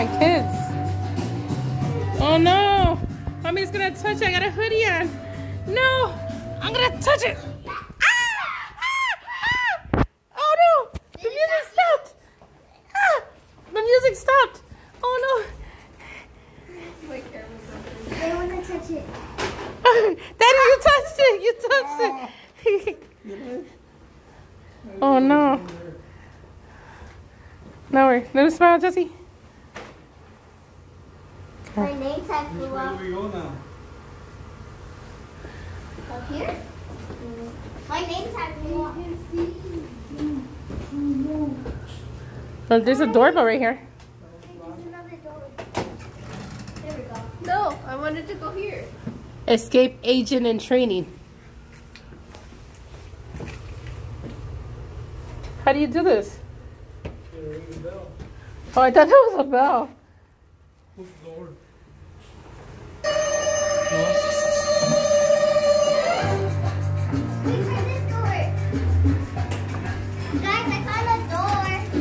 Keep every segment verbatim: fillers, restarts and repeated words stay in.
my kids. Oh no! Mommy's gonna touch it. I got a hoodie on. No! I'm gonna touch it! Ah! Ah! Ah! Oh no! The music stopped! Ah! The music stopped! Oh no! I want to touch it. Daddy, you touched it! You touched it! Oh no. No worries. Let me smile, Jesse. My name tag flew Where off. do we go now? Up here? My name tag flew off. Oh, there's a doorbell right here. There's another door. There we go. No, I wanted to go here. Escape agent in training. How do you do this? Ring the bell. Oh, I thought that was a bell. Who's the door? Wait, try this door. Guys, I found a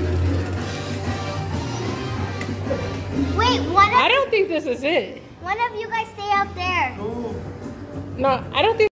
door. Wait, one of, I don't think this is it. one of you guys stay out there. No. No, I don't think.